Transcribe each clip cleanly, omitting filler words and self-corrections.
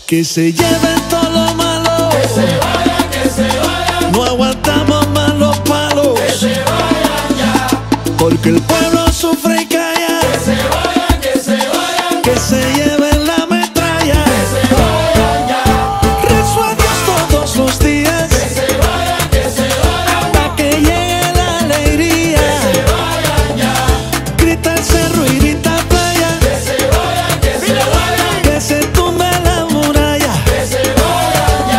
Que se lleven todo lo malo. Que se vayan, que se vayan. No aguantamos más los palos. Que se vayan ya. Porque el pueblo sufre y calla. Que se vayan, que se vayan. Que se lleven la metralla. Que se vayan ya. Rezo a Dios todos los días. Que se vayan, que se vayan. Hasta que llegue la alegría. Que se vayan ya. Grita el cerro y grita playa. Que se vayan, que se vayan. Que se tumbe la muralla. Que se vayan ya.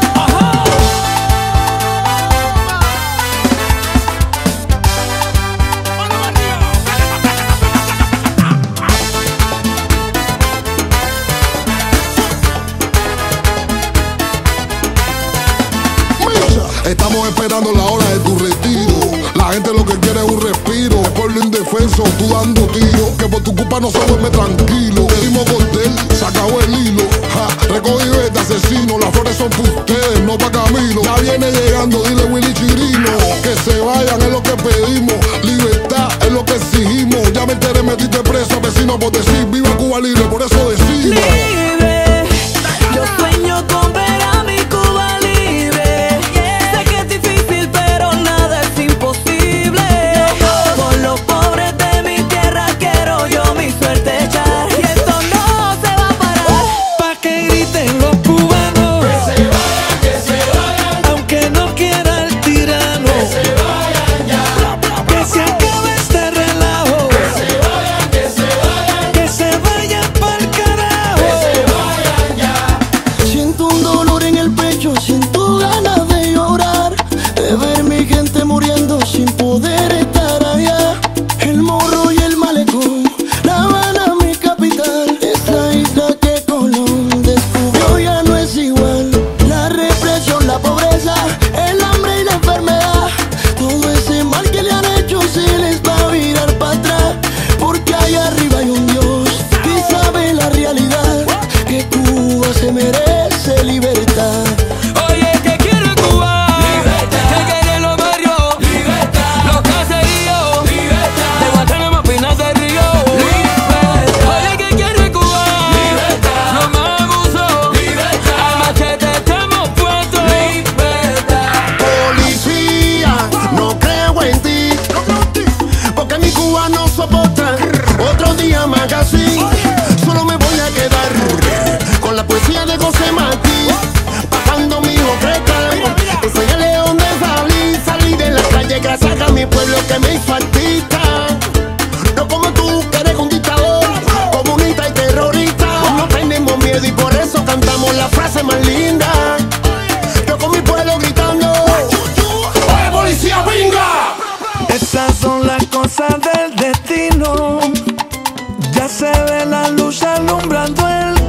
Estamos esperando la hora de tu retiro. La gente lo que quiere es un respiro. El pueblo indefenso, tú dando tiros. Que por tu culpa no se duerme tranquilo. Te dimos cordel, se acabó el hilo. Recogido este asesino. Las flores son para ustedes, no para Camilo. Ya viene llegando, dile Willy Chirino. Que se vayan es lo que pedimos. Libertad es lo que exigimos. Ya me enteré, metiste preso, vecino, por decir viva Cuba libre, por eso decimos. Libre, yo sueño con ver a mi Cuba libre. Sé que es difícil, pero nada es imposible. Por los pobres de mi tierra quiero yo mi suerte echar. Y esto no se va a parar. Pa' que griten los cubanos. Que se vayan, que se vayan. Aunque no quiera el tirano. Que se vayan ya. Que se acabe este relajo. Que se vayan, que se vayan. Que se vayan pa'l carajo. Que se vayan ya. Siento un dolor en el pecho, siento ganas de llorar, de ver mi gente muriendo sin poder estar allá. El Morro y el Malecón, La Habana, mi capital, esta isla que Colón descubrió ya no es igual. La represión, la pobreza, el hambre y la enfermedad, todo ese mal que le han hecho se les va a virar para atrás. Porque allá arriba hay un Dios que sabe la realidad, que Cuba se merece libertad. Oye, ¿qué quiere Cuba? Libertad. ¿Qué quieren los barrios? Libertad. Los caseríos. Libertad. De Guantánamo a Pinar del Río. Oye, ¿qué quiere Cuba? Libertad. No más abuso. Libertad. Al machete estamos puestos. Libertad. Policía, no creo en ti, porque mi Cuba no soporta otro día más así. Solo me voy a quedar con la poesía de José Martí, bajando mi oferta. Soy el león de salí de la calle gracias a mi pueblo que me hizo artista. No como tú que eres un dictador, comunista y terrorista. No tenemos miedo y por eso cantamos la frase más linda. Yo con mi pueblo gritando: ¡Oye, policía, venga! Esas son las cosas del destino. Ya se ve la luz alumbrando el